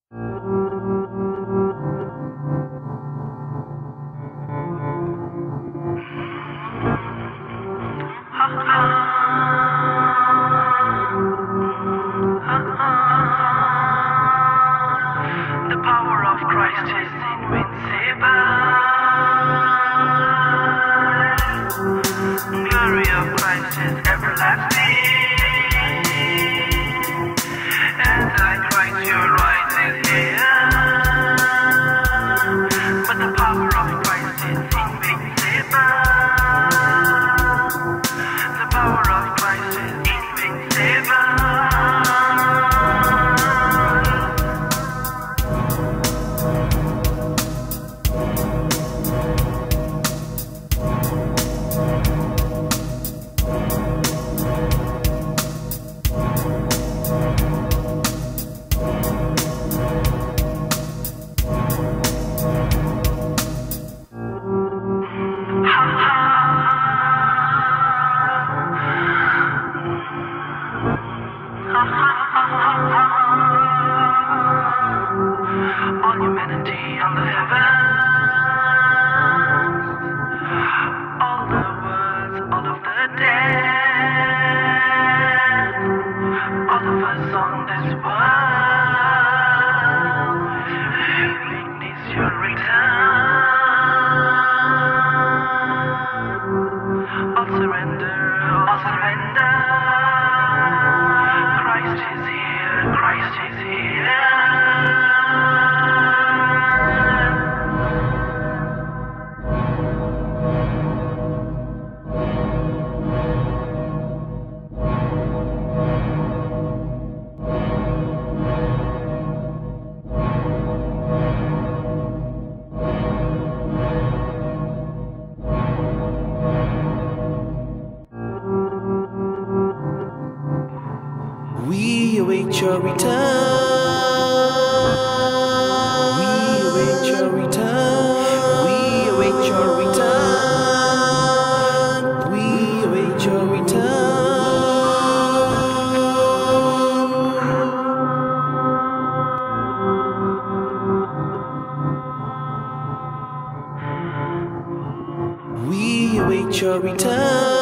The power of Christ is invincible. Glory of Christ is everlasting. Antichrist, your right is here. But the power of Christ is invincible. The power of Christ is invincible. All humanity on the heavens, all the worlds, all of the dead, all of us on this world, witness your return. All surrender, all surrender. Christ is here, Christ is here. We await your return. We await your return. We await your return. We await your return. We await your return.